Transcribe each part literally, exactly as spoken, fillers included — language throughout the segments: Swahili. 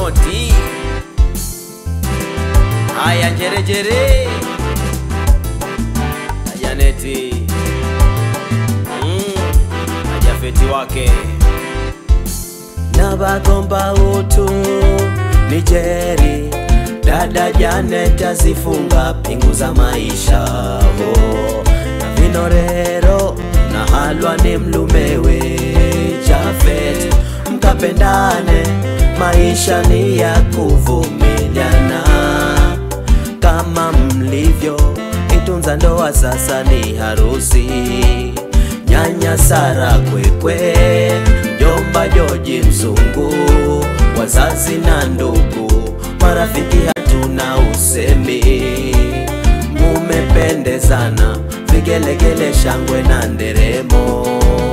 Timothy. Haya jere jere Janeti mm, Jafeti wake na bagomba utu ni Jerry. Dada Janet azifunga pingu za maisha ho, na vinorero na halwa ni mlumewe Jafet. Mkapendane, maisha ni ya kuvumiliana. Kama mlivyo itunza ndoa, sasa ni harusi. Nyanya Sara Kwekwe, Jomba Joji Mzungu, wazazi na ndugu, marafiki hatuna usemi. Mumependezana, vigelegele shangwe na nderemo.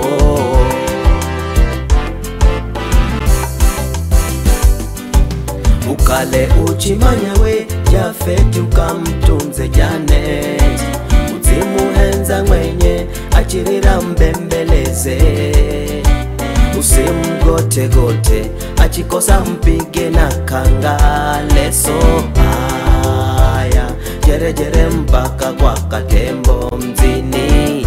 Ukale uchimanya we Jafet, ukamtunze Janet. Utimuhenza mwenye achirira mbembeleze. Usimgote gote, achikosa mpige na kangaleso. Haya jere jere mpaka kwa Katembo mzini.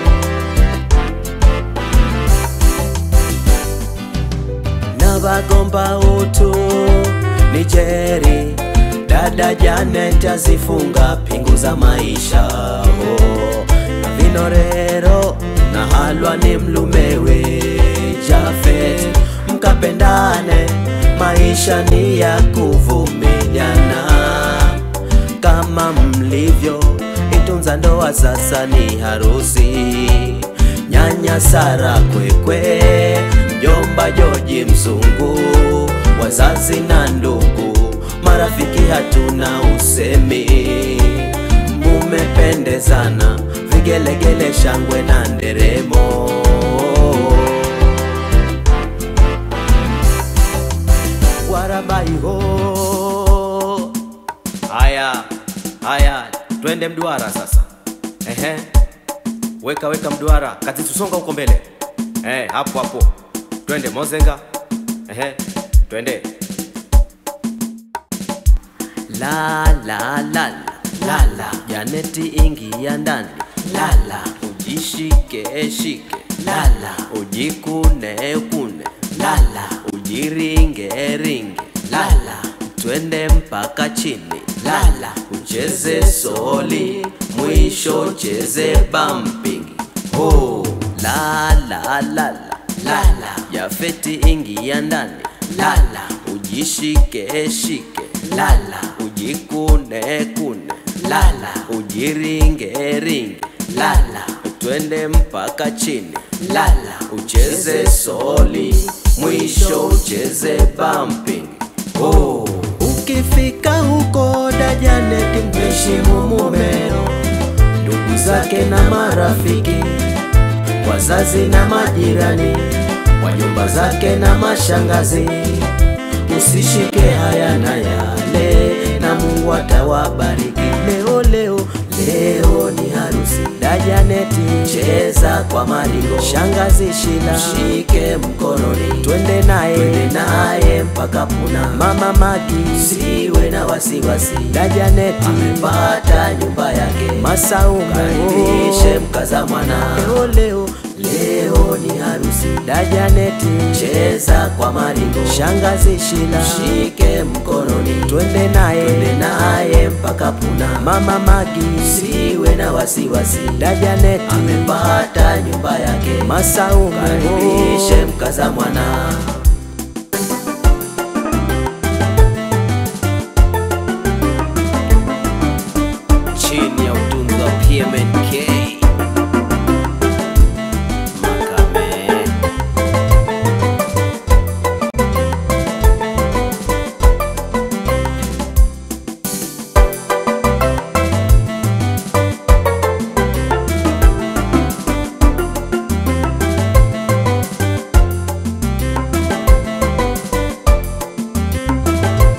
Na bagomba utu ni Jerry. Dada Janet azifunga pingu za maisha ho, na vinorero na halwa ni mlumewe Jafet. Mkapendane, maisha ni ya kuvumiliana. Kama mlivyo itunza ndoa, sasa ni harusi. Nyanya Sara Kwekwe, Jomba Joji Mzungu, wazazi na ndugu, marafiki hatuna usemi. Mumependezana, vigelegele shangwe na nderemo. Warabai ho. Haya, haya, twende mduara sasa. Ehe. Weka weka mduara, kati tusonga huko mbele. Eh, hapo hapo. Twende Mozenga. Ehe. Twende. La la la la la, Janeti ingia ndani. La la, ujishike shike. La la, ujikune kune. La la, ujiringe ringe. La la, twende mpaka chini. La la, ucheze soli, mwisho cheze bumping. Oh, la la la la la la, Jafeti ingia ndani. La la, ujishike shike. La la, ujikune kune. La la, ujiringe ringe. La la, twende mpaka chini. La la, ucheze soli, mwisho ucheze bumping. Oh, ukifika huko da Janet, mheshimu mumeo, ndugu zake na marafiki, wazazi na majirani, wajomba zake na mashangazi. Usishike haya na yale, na Mungu atawabariki. Leo leo leo ni harusi da Janeti, cheza kwa maringo. Shangazi Shila shike mkononi, twende naye twende naye mpaka Puna. Mama Magi siwe na wasiwasi, da Janeti amepata nyumba yake. Masaumu karibishe mkaza mwana. Leo leo leo ni harusi da Janeti, cheza kwa maringo. Shangazi Shila shike mkononi, twende naye twende naye mpaka Puna. Mama Magi siwe na wasiwasi, da Janeti amepata nyumba yake. Masaumu karibishe mkaza mwana. Chini ya utunzi wa P M N K.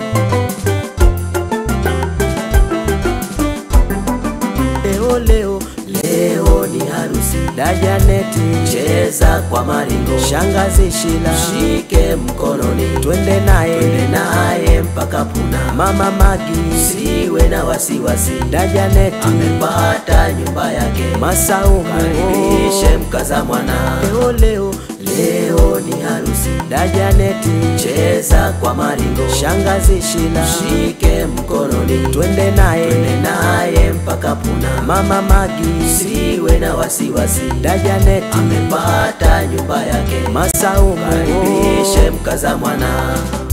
Leo Dajaneti cheza kwa maringo, shangazi Shila shike mkononi, twende naye twende naye mpaka Puna. Mama Magi siwe na wasiwasi, Dajaneti amepata nyumba yake. Masaumu karibishe mkaza mwana, leo leo leo ni harusi. Dajaneti cheza kwa maringo, shangazi Shila shike mkononi, twende naye twende naye mpaka Puna. Mama Magi siwe na wasiwasi, Dajaneti amepata nyumba yake. Masaumu karibishe mkaza mwana.